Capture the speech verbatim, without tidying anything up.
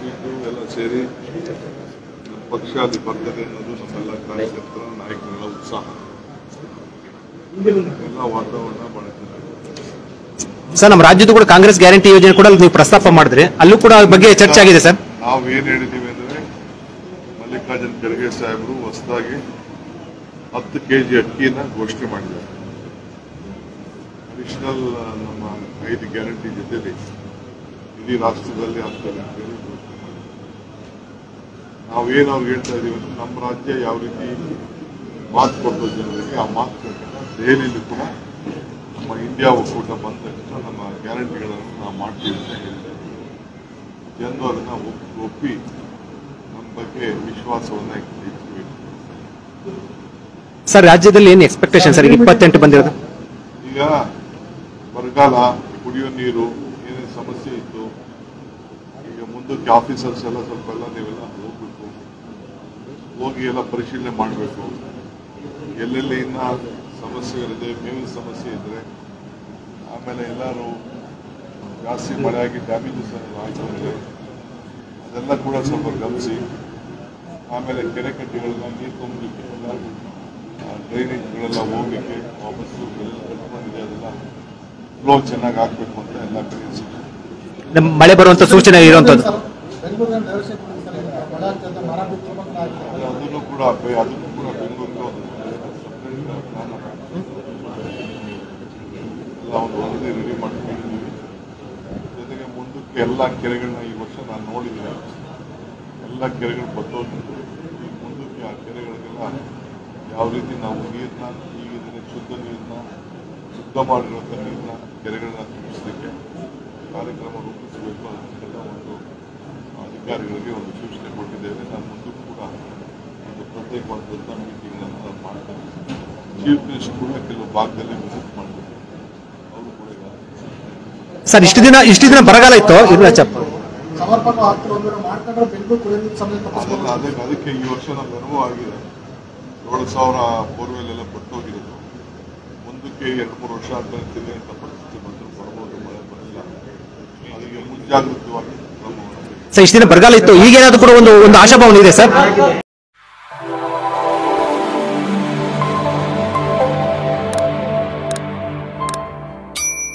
Seat ಎಲ್ಲ ಸೇರಿ ನಮ್ಮ ಪಕ್ಷ ಅಲ್ಲಿ ಬರ್ತದೆ ಅನ್ನೋದು ನಮ್ಮೆಲ್ಲ ಕಾರ್ಯಕರ್ತರ ನಾಯಕರ ಉತ್ಸಾಹ ಎಲ್ಲ ವಾತಾವರಣ ಬಹಳ ಚೆನ್ನಾಗಿದೆ ಸರ್. ನಮ್ಮ ರಾಜ್ಯದ ಕೂಡ ಕಾಂಗ್ರೆಸ್ ಗ್ಯಾರಂಟಿ ಯೋಜನೆ ಕೂಡ ನೀವು ಪ್ರಸ್ತಾಪ ಮಾಡಿದ್ರಿ, ಅಲ್ಲೂ ಕೂಡ ಬಗ್ಗೆ ಚರ್ಚೆ ಆಗಿದೆ ಸರ್. ನಾವು ಏನ್ ಹೇಳಿದ್ದೀವಿ ಅಂದ್ರೆ ಮಲ್ಲಿಕಾರ್ಜುನ್ ಖರ್ಗೆ ಸಾಹೇಬರು ಹೊಸದಾಗಿ ಹತ್ತು ಕೆಜಿ ಅಕ್ಕಿನ ಘೋಷಣೆ ಮಾಡಿದ್ದಾರೆ. ಅಡಿಷನಲ್ ನಮ್ಮ ಐದು ಗ್ಯಾರಂಟಿ ಜೊತೆಲಿ ಇಡೀ ರಾಷ್ಟ್ರದಲ್ಲಿ ಹತ್ತು ಘೋಷಣೆ ಮಾಡಿದ್ದಾರೆ. ನಾವೇನು ಅವ್ರಿಗೆ ಹೇಳ್ತಾ ಇದೀವಿ ಅಂದ್ರೆ ನಮ್ಮ ರಾಜ್ಯ ಯಾವ ರೀತಿ ಮಾತು ಕೊಡ್ತೋ ಜನರಿಗೆ ಆ ಮಾತು ಪ್ರಕಾರ ದೆಹಲಿಯಲ್ಲಿ ಕೂಡ ನಮ್ಮ ಇಂಡಿಯಾ ಒಕ್ಕೂಟ ಬಂದ ತಕ್ಷಣ ನಮ್ಮ ಗ್ಯಾರಂಟಿಗಳನ್ನು ನಾವು ಮಾಡ್ತೀವಿ ಅಂತ ಹೇಳಿದ್ದೇವೆ. ಜನರು ಅದನ್ನ ಒಪ್ಪಿ ನಮ್ಮ ಬಗ್ಗೆ ವಿಶ್ವಾಸವನ್ನ ಇಟ್ಕೋಬೇಕು. ಸರ್, ರಾಜ್ಯದಲ್ಲಿ ಏನು ಎಕ್ಸ್ಪೆಕ್ಟೇಷನ್ ಸರ್? ಇಪ್ಪತ್ತೆಂಟು ಬಂದಿರೋದು. ಈಗ ಬರಗಾಲ, ಕುಡಿಯೋ ನೀರು ಏನೇನು ಸಮಸ್ಯೆ ಇತ್ತು, ಈಗ ಮುಂದಕ್ಕೆ ಆಫೀಸರ್ಸ್ ಎಲ್ಲ ಸ್ವಲ್ಪ ಎಲ್ಲ ನೀವೆಲ್ಲ ಹೋಗ್ಬೇಕು, ಹೋಗಿ ಎಲ್ಲ ಪರಿಶೀಲನೆ ಮಾಡಬೇಕು. ಎಲ್ಲೆಲ್ಲಿ ಇನ್ನ ಸಮಸ್ಯೆಗಳಿದೆ, ಮೇವಿನ ಸಮಸ್ಯೆ ಇದ್ರೆ, ಆಮೇಲೆ ಎಲ್ಲರೂ ಜಾಸ್ತಿ ಮಳೆ ಆಗಿ ಡ್ಯಾಮೇಜಸ್ ಆಯ್ತು ಅಂದರೆ ಅದೆಲ್ಲ ಕೂಡ ಸ್ವಲ್ಪ ಗಮನಿಸಿ. ಆಮೇಲೆ ಕೆರೆ ಕಟ್ಟೆಗಳನ್ನ ನೀರು ತುಂಬಲಿಕ್ಕೆ ಎಲ್ಲ ಡ್ರೈನೇಜ್ಗಳೆಲ್ಲ ಹೋಗ್ಲಿಕ್ಕೆ ವಾಪಸ್ಸು ಎಲ್ಲ ಕಟ್ಕೊಂಡಿದೆ ಅದೆಲ್ಲ ಫ್ಲೋ ಚೆನ್ನಾಗಿ ಆಗಬೇಕು ಅಂತ ಎಲ್ಲ ಕಡೆ ಮಳೆ ಬರುವಂತ ಸೂಚನೆ ಇರುವಂತದ್ದು. ಅದನ್ನು ಕೂಡ ಅದನ್ನು ಕೂಡ ಬೆಂಗಳೂರಿಗೆ ಎಲ್ಲ ಒಂದು ವರದಿ ರೆಡಿ ಮಾಡ್ಕೊಂಡಿದ್ದೀವಿ. ಜೊತೆಗೆ ಮುಂದಕ್ಕೆ ಎಲ್ಲ ಕೆರೆಗಳನ್ನ ಈ ವರ್ಷ ನಾನು ನೋಡಿದ್ದೀನಿ, ಎಲ್ಲ ಕೆರೆಗಳು ಬತ್ತೋಗಿದ್ದು. ಈ ಮುಂದಕ್ಕೆ ಆ ಕೆರೆಗಳಿಗೆಲ್ಲ ಯಾವ ರೀತಿ ನಾವು ನೀರನ್ನ ಈಗಿನ ಶುದ್ಧ ನೀರನ್ನ ಶುದ್ಧ ಮಾಡಿರುವಂಥ ನೀರನ್ನ ಕೆರೆಗಳನ್ನ ತುಂಬಿಸಲಿಕ್ಕೆ ಕಾರ್ಯಕ್ರಮ ರೂಪಿಸಬೇಕು. ಅದಕ್ಕೆಲ್ಲ ಒಂದು ಅಧಿಕಾರಿಗಳಿಗೆ ಒಂದು ಸೂಚನೆ ಕೊಟ್ಟಿದ್ದೇವೆ. ನಾನು ಮುಂದಕ್ಕೂ ಕೂಡ ಒಂದು ಪ್ರತ್ಯೇಕವಾದಂಥ ಮೀಟಿಂಗ್ಗಳನ್ನು ನಾನು ಮಾಡ್ತೇನೆ. ಚೀಫ್ ಮಿನಿಸ್ಟರ್ ಕೂಡ ಕೆಲವು ಭಾಗದಲ್ಲಿ ವಿಸಿಟ್ ಮಾಡಬೇಕು. ಅವರು ಕೂಡ ಸರ್, ಇಷ್ಟು ದಿನ ಇಷ್ಟು ದಿನ ಬರಗಾಲ ಇತ್ತು, ಇಲ್ಲ ಚಪ್ಪ ಅದೆಲ್ಲ ಅದೇ ಅದಕ್ಕೆ ಈ ವರ್ಷ ನಮ್ಗೆ ಅನುಭವ ಆಗಿದೆ. ಏಳು ಸಾವಿರ ಬೋರ್ವೆಲ್ ಎಲ್ಲ ಪಟ್ಟೋಗಿರೋದು. ಮುಂದಕ್ಕೆ ಎರಡು ಮೂರು ವರ್ಷ ಅಂತ ಅಂತ ಪರಿಸ್ಥಿತಿ ಬಂದರೂ ಬರ್ಬೋದು, ಮಳೆ ಬರಲಿಲ್ಲ. ಅದಕ್ಕೆ ಮುಂಜಾಗ್ರತವಾಗಿ ಕ್ರಮ. ಸರ್, ಇಷ್ಟು ದಿನ ಬರಗಾಲ ಇತ್ತು, ಈಗೇನಾದ್ರೂ ಕೂಡ ಒಂದು ಒಂದು ಆಶಾಭಾವನೆ ಇದೆ ಸರ್?